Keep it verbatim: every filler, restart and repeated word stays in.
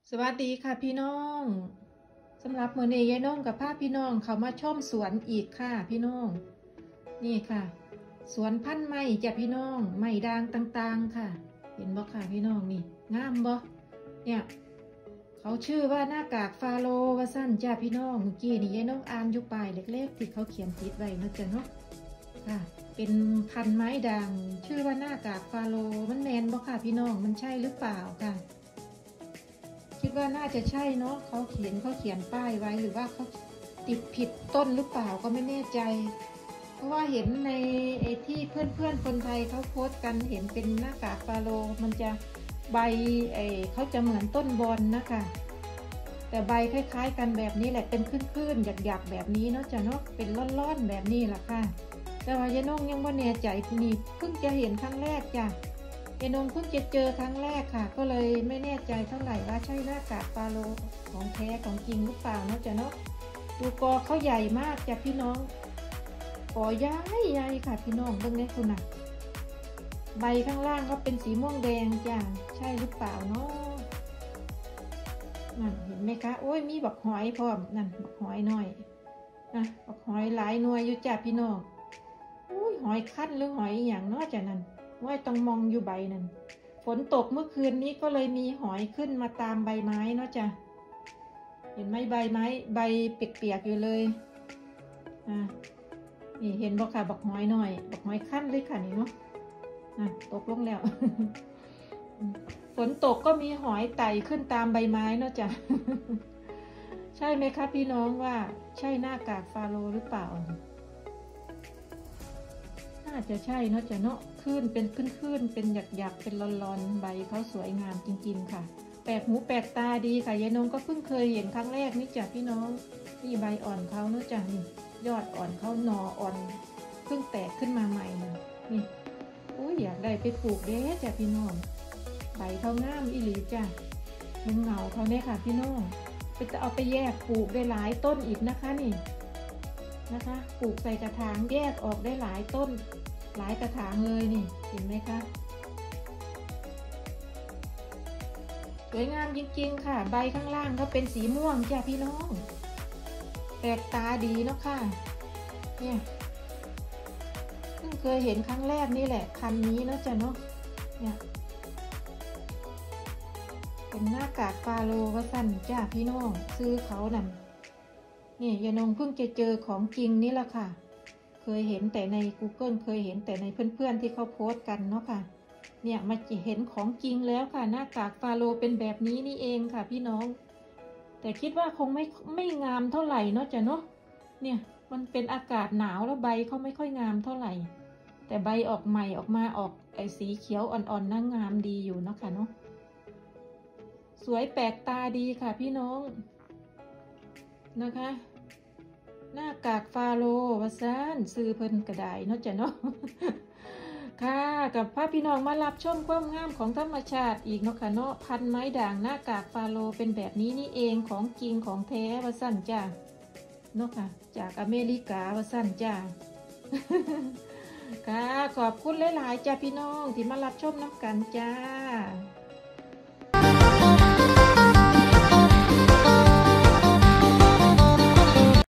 สวัสดีค่ะพี่น้องสำหรับมื้อนี้ยายน้องกับพาพี่น้องเขามาชมสวนอีกค่ะพี่น้องนี่ค่ะสวนพันธุ์ไม้จ้ะพี่น้องไม้ด่างต่างๆค่ะเห็นบ่ค่ะพี่น้องนี่งามบ่เนี่ยเขาชื่อว่าหน้ากากฟาโรห์ว่าสั้นจ้ะพี่น้องเมื่อกี้นี่ยายน้องอ่านอยู่ป้ายเล็กๆที่เขาเขียนติดไว้นะจ๊ะเนาะค่ะเป็นพันธุ์ไม้ด่างชื่อว่าหน้ากากฟาโรห์มันแมนบ่ค่ะพี่น้องมันใช่หรือเปล่าค่ะคิดว่าน่าจะใช่เนาะเขาเขียนเขาเขียนป้ายไว้หรือว่าเขาติดผิดต้นหรือเปล่าก็ไม่แน่ใจเพราะว่าเห็นในไอ้ที่เพื่อนๆคนไทยเขาโพสต์กันเห็นเป็นหน้ากากฟาโรห์มันจะใบไอ้เขาจะเหมือนต้นบอนนะคะแต่ใบคล้ายๆกันแบบนี้แหละเป็นคลื่นๆหยักๆแบบนี้เนาะจะเนาะเป็นร่อนๆแบบนี้แหละค่ะแต่ว่ายายน้องยังไม่แน่ใจนี่เพิ่งจะเห็นครั้งแรกจ้ะยายน้องเพิ่งจะเจอครั้งแรกค่ะก็เลยไม่แน่ใจเท่าไหร่ว่าใช่หน้ากากฟาโรห์ของแท้ของจริงหรือเปล่าเนาะจะเนาะดูกอเขาใหญ่มากจ้ะพี่น้องกอใหญ่ใหญ่ค่ะพี่น้องเบิ่งได้คุณน่ะใบข้างล่างก็เป็นสีม่วงแดงจ้ะใช่หรือเปล่าเนาะนั่นเห็นไหมคะโอ้ยมีบักหอยพร้อมนั่นบักหอยหน่อยนะบักหอยหลายหน่วยอยู่จ้ะพี่น้องอุ้ยหอยคั้นหรือหอยอย่างเนาะจ้ะนั่นว่าต้องมองอยู่ใบนั่นฝนตกเมื่อคืนนี้ก็เลยมีหอยขึ้นมาตามใบไม้เนาะจ้ะเห็นไหมใบไม้ใบเปียกๆอยู่เลยอ่านี่เห็นบอกค่ะบักหอยหน่อยบักหอยคั้นเลยค่ะนี่เนาะอ่ะตกลงแล้ว ฝนตกก็มีหอยไต่ขึ้นตามใบไม้เนาะจ้ะ ใช่ไหมคะพี่น้องว่าใช่หน้ากากฟาโรห์หรือเปล่าน่าจะใช่เนาะจ้ะเนาะคลื่นเป็นคลื่นๆเป็นหยักๆเป็นลอนๆใบเขาสวยงามจริงๆค่ะแปลกหูแปลกตาดีค่ะยายนงก็เพิ่งเคยเห็นครั้งแรกนี่จ้ะพี่น้องนี่ใบอ่อนเขาเนาะจ้ะนี่ยอดอ่อนเขาหน่ออ่อนเพิ่งแตกขึ้นมาใหม่นะนี่โอ้ยอยากได้ไปปลูกเด้จ้ะพี่น้องใบเขางามอีหลีจ้ะมึงเหงาเขาเนี่ยค่ะพี่น้องไปจะเอาไปแยกปลูกได้หลายต้นอีกนะคะนี่นะคะปลูกใส่กระถางแยกออกได้หลายต้นหลายกระถางเลยนี่เห็นไหมคะสวยงามจริงๆค่ะใบข้างล่างก็เป็นสีม่วงจ้ะพี่น้องแปลกตาดีเนาะค่ะเนี่ยเพิ่งเคยเห็นครั้งแรกนี่แหละพันนี้เนาะจ้ะเนาะเนี่ยเป็นหน้ากากฟาโรห์ว่าสั้นจ้าพี่น้องซื้อเขานั่นนี่ยายนงเพิ่งจะเจอของจริงนี่แหละค่ะเคยเห็นแต่ใน Google เคยเห็นแต่ในเพื่อนๆที่เขาโพสต์กันเนาะค่ะเนี่ยมาเห็นของจริงแล้วค่ะหน้ากากฟาโรห์เป็นแบบนี้นี่เองค่ะพี่น้องแต่คิดว่าคงไม่ไม่งามเท่าไหร่เนาะจ้ะเนาะเนี่ยมันเป็นอากาศหนาวแล้วใบเขาไม่ค่อยงามเท่าไหร่แต่ใบออกใหม่ออกมาออกไอ้สีเขียวอ่อนๆน่างามดีอยู่เนาะค่ะเนาะสวยแปลกตาดีค่ะพี่น้องนะคะหน้ากากฟาโรห์ว่าซ่านซื้อเพิ่นกระไดเนาะจ้ะเนาะ ค่ะกับพาพี่น้องมารับชมความงามของธรรมชาติอีกเนาะค่ะเนาะพันไม้ด่างหน้ากากฟาโรห์เป็นแบบนี้นี่เองของจริงของแท้ว่าสั้นจ้าเนาะค่ะจากอเมริกาว่าสั้นจ้า ค่ะขอบคุณหลายๆจ้าพี่น้องที่มารับชมน้ำกันจ้า